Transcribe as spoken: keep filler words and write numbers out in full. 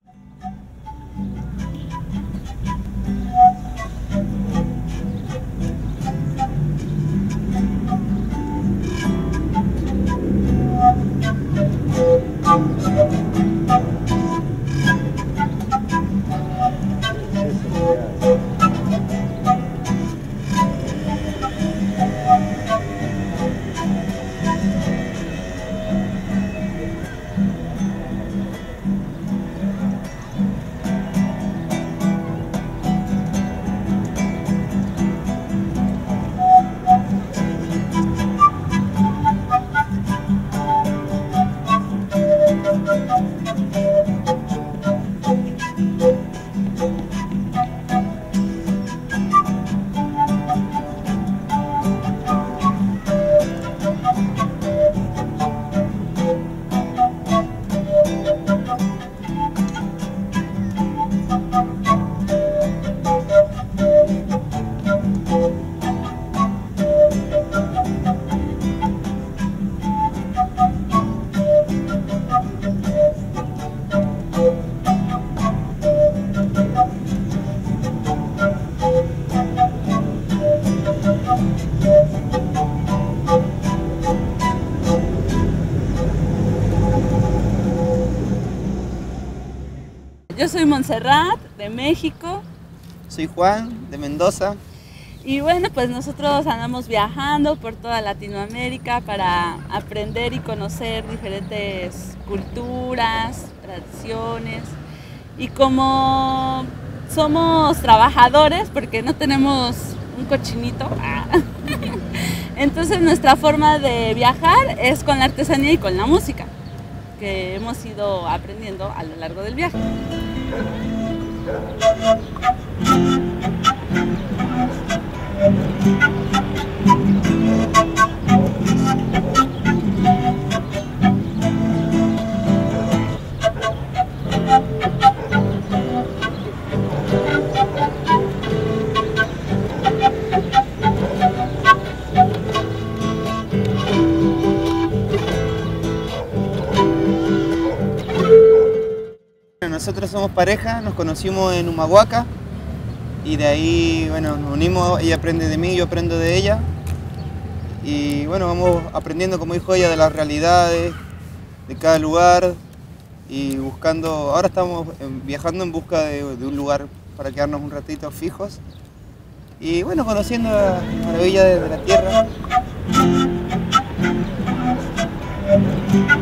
Yo soy Montserrat, de México. Soy Juan, de Mendoza. Y bueno, pues nosotros andamos viajando por toda Latinoamérica para aprender y conocer diferentes culturas, tradiciones. Y como somos trabajadores, porque no tenemos un cochinito, entonces nuestra forma de viajar es con la artesanía y con la música, que hemos ido aprendiendo a lo largo del viaje. Nosotros somos pareja, nos conocimos en Humahuaca y de ahí, bueno, nos unimos, ella aprende de mí, yo aprendo de ella y bueno, vamos aprendiendo, como dijo ella, de las realidades de cada lugar y buscando, ahora estamos viajando en busca de, de un lugar para quedarnos un ratito fijos y bueno, conociendo las maravillas de, de la tierra.